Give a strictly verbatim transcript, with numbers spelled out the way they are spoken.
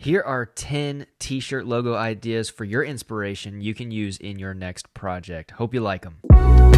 Here are ten t-shirt logo ideas for your inspiration you can use in your next project. Hope you like them.